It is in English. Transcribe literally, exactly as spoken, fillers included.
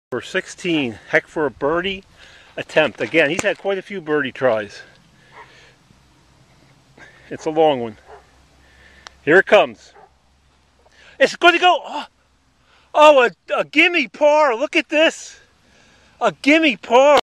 For sixteen, heck for a birdie attempt. Again, he's had quite a few birdie tries. It's a long one. Here it comes. It's going to go. Oh, oh a, a gimme par. Look at this. A gimme par.